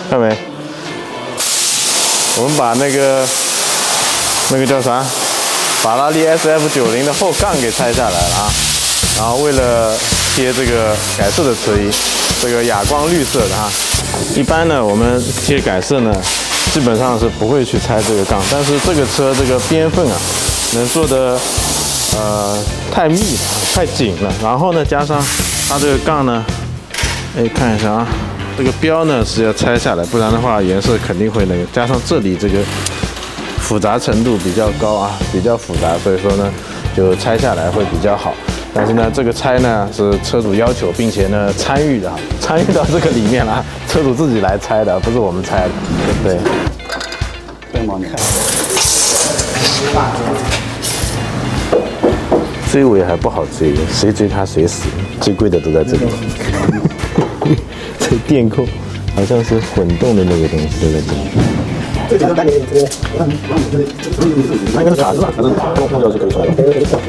看没？我们把那个叫啥，法拉利 SF90的后杠给拆下来了啊。然后为了贴这个改色的车衣，这个哑光绿色的哈。一般呢，我们贴改色呢，基本上是不会去拆这个杠，但是这个车这个边缝啊，能做的太密了，太紧了。然后呢，加上它这个杠呢，哎，看一下啊，这个标呢是要拆下来，不然的话颜色肯定会那个。加上这里这个复杂程度比较高啊，比较复杂，所以说呢，就拆下来会比较好。但是呢，这个拆呢是车主要求，并且呢参与的，参与到这个里面了，车主自己来拆的，不是我们拆的。对。对吗？你看。追尾还不好追，谁追他谁死，最贵的都在这里。这电控好像是混动的那个东西都在这里。它应该是卡子吧，反正空调是可以出来的。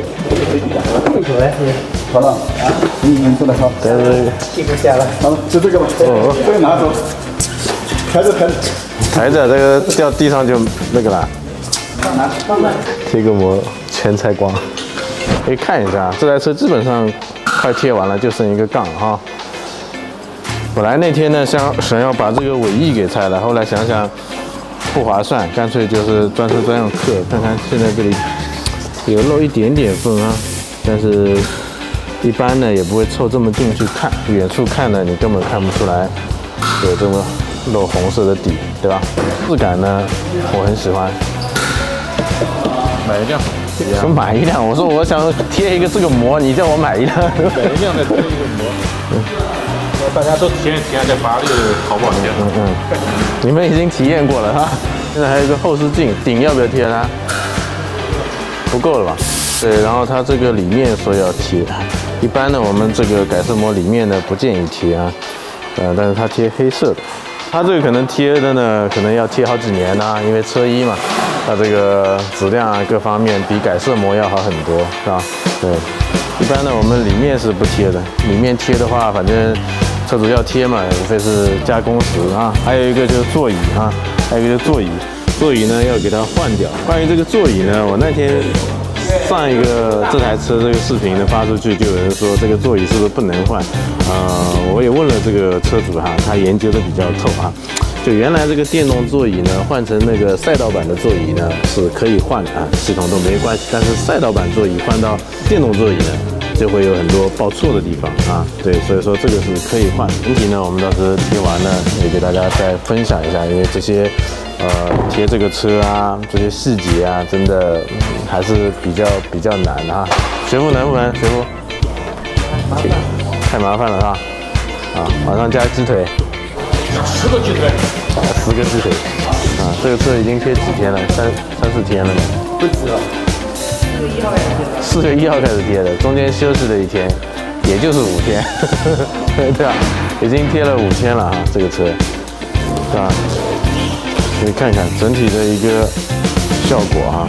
好了啊，你出来好。但是屁股下了。好了，就这个吧。哦，这个拿走。抬着。抬着，这个掉地上就那个了。贴个膜全拆光。可以看一下，这台车基本上快贴完了，就剩一个杠哈。本来那天呢想要把这个尾翼给拆了，后来想想不划算，干脆就是专车专用刻。看看现在这里有漏一点点缝啊，但是一般呢也不会凑这么近去看，远处看呢你根本看不出来有这么露红色的底，对吧？质感呢我很喜欢。买一辆。说买一辆，我说我想贴一个这个膜，你叫我买一辆。买一辆再贴一个膜。大家都体验体验这法拉利好不好贴？你们已经体验过了哈。现在还有一个后视镜，顶要不要贴它？不够了吧？对，然后它这个里面说要贴，一般呢我们这个改色膜里面呢不建议贴啊，但是它贴黑色的。它这个可能贴的呢，可能要贴好几年呐，因为车衣嘛，它这个质量啊各方面比改色膜要好很多，是吧？对，一般呢我们里面是不贴的，里面贴的话，反正车主要贴嘛，无非是加工时啊。还有一个就是座椅啊，还有一个就是座椅，座椅呢要给它换掉。关于这个座椅呢，我那天上一个这台车这个视频呢发出去，就有人说这个座椅是不是不能换？我也问了这个车主哈，他研究的比较透啊。就原来这个电动座椅呢，换成那个赛道版的座椅呢是可以换的啊，系统都没关系。但是赛道版座椅换到电动座椅呢，就会有很多报错的地方啊。对，所以说这个是可以换。整体呢，我们到时候贴完呢，也给大家再分享一下，因为这些贴这个车啊，这些细节啊，真的还是比较难啊。学傅能不能？学傅，太麻烦了是吧？啊，往上加鸡腿，10个鸡腿，10个鸡腿。啊，这个车已经贴几天了？3、4天了呢？不止了。4月1号开始贴的，中间休息了1天，也就是5天，对吧？已经贴了5天了啊，这个车，是吧？你看看整体的一个效果啊。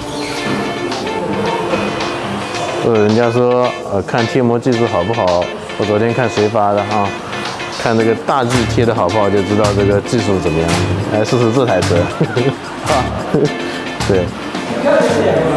人家说看贴膜技术好不好，我昨天看谁发的啊？看这个大 G 贴的好不好，就知道这个技术怎么样。来试试这台车，啊，对。